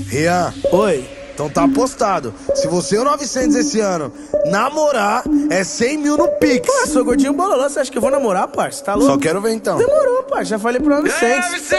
Rian, Oi. então tá apostado. Se você e o 900 esse ano namorar, é 100 mil no Pix. Pô, sou gordinho bololô, você acha que eu vou namorar, parça? Tá louco? Só quero ver então. Demorou, parça, já falei pro 900.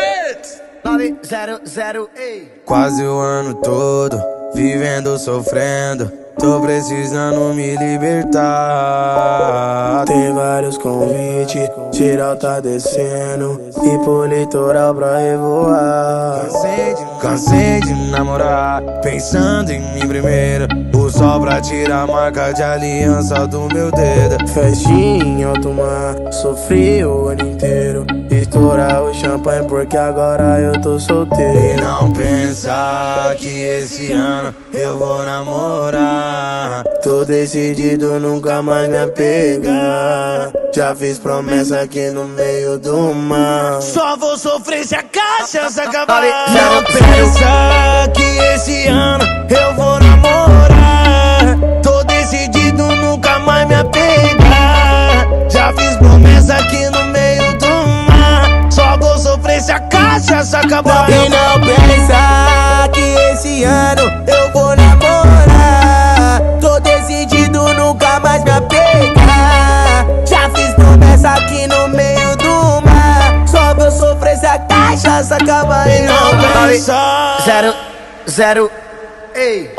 900, ei. Quase o ano todo, vivendo, sofrendo. Tô precisando me libertar. Tem vários convites, geral tá descendo. E pro litoral pra revoar. Cansei de namorar, pensando em mim primeiro. O sol pra tirar a marca de aliança do meu dedo. Festinha em alto mar, sofri o ano inteiro. Estourar o champanhe porque agora eu tô E solteiro. não pensar que esse ano eu vou namorar. Tô decidido nunca mais me apegar. Já fiz promessa aqui no meio do mar. Só vou sofrer se a cachaça acabar. Não pensa que esse ano eu vou namorar. Tô decidido nunca mais me apegar. Já fiz promessa aqui no meio do mar. Só vou sofrer se a cachaça acabar. E não pensa que esse ano eu vou namorar. Tô decidido nunca mais me apegar. Já fiz promessa aqui no meio do mar. Só vou sofrer se a cachaça acabar. E não pensa. 0, ei.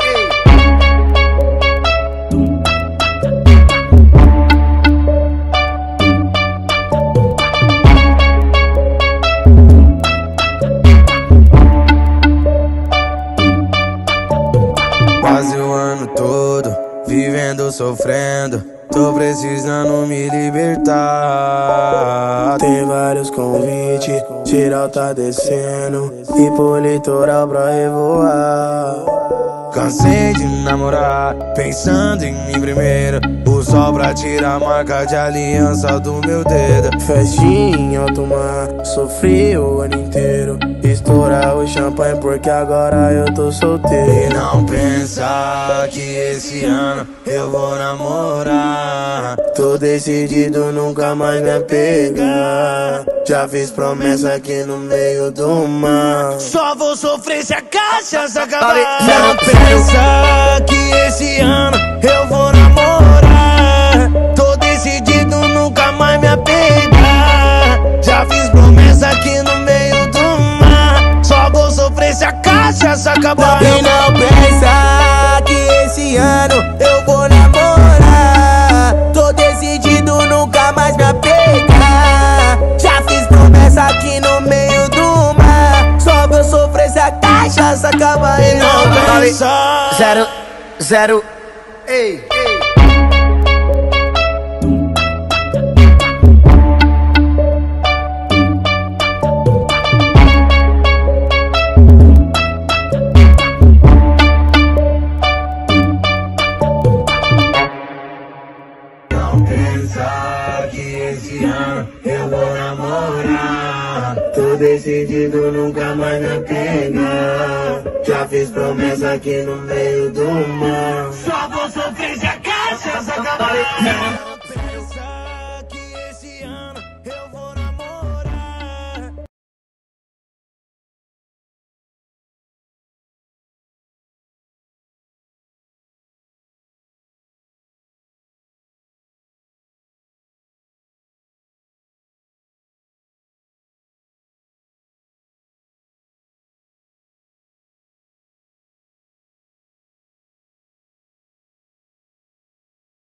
Quase o ano todo, vivendo, sofrendo. Tô precisando me libertar. Tem vários convites, geral tá descendo. E pro litoral pra revoar. Cansei de namorar, pensando em mim primeiro. O sol pra tirar a marca de aliança do meu dedo. Festinha em alto mar, sofri o ano inteiro. Estourar o champanhe porque agora eu tô E solteiro. não pensar que esse ano eu vou namorar. Tô decidido nunca mais me apegar. Já fiz promessa aqui no meio do mar. Só vou sofrer se a cachaça acabar. Não pensa que esse ano eu vou namorar. Tô decidido nunca mais me apegar. Já fiz promessa aqui no meio do mar. Só vou sofrer se a cachaça acabar. E não pensa que esse ano eu vou namorar. Tô decidido nunca mais me apegar. Já fiz promessa aqui no meio do mar. Só vou sofrer se a cachaça acabar. E não pensa. 0, ei. Não pensar que esse ano eu vou namorar. Tô decidido nunca mais me apegar. Já fiz promessa aqui no meio do mar. Só vou sofrer se a cachaça acabar.